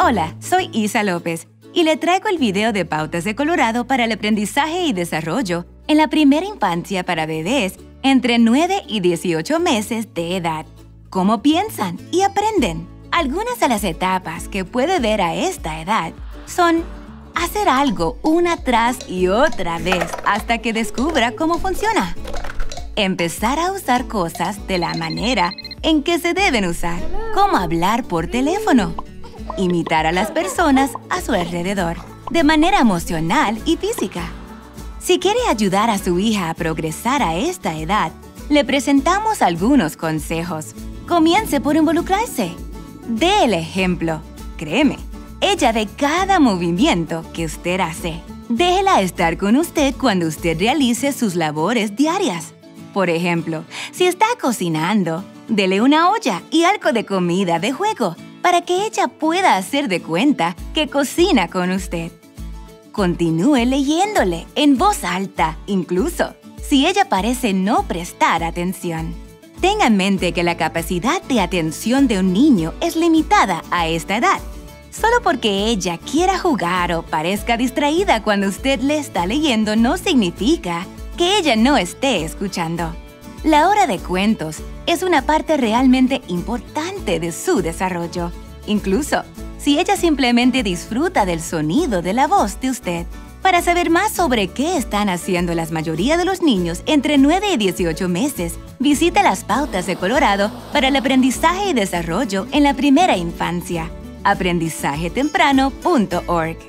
Hola, soy Isa López y le traigo el video de Pautas de Colorado para el aprendizaje y desarrollo en la primera infancia para bebés entre 9 y 18 meses de edad. ¿Cómo piensan y aprenden? Algunas de las etapas que puede ver a esta edad son hacer algo una tras y otra vez hasta que descubra cómo funciona. Empezar a usar cosas de la manera en que se deben usar, como hablar por teléfono. Imitar a las personas a su alrededor, de manera emocional y física. Si quiere ayudar a su hija a progresar a esta edad, le presentamos algunos consejos. Comience por involucrarse. Dé el ejemplo. Créeme, ella ve cada movimiento que usted hace. Déjela estar con usted cuando usted realice sus labores diarias. Por ejemplo, si está cocinando, dele una olla y algo de comida de juego para que ella pueda hacer de cuenta que cocina con usted. Continúe leyéndole en voz alta, incluso si ella parece no prestar atención. Tenga en mente que la capacidad de atención de un niño es limitada a esta edad. Solo porque ella quiera jugar o parezca distraída cuando usted le está leyendo no significa que ella no esté escuchando. La hora de cuentos es una parte realmente importante de su desarrollo, incluso si ella simplemente disfruta del sonido de la voz de usted. Para saber más sobre qué están haciendo la mayoría de los niños entre 9 y 18 meses, visite las Pautas de Colorado para el aprendizaje y desarrollo en la primera infancia. aprendizajetemprano.org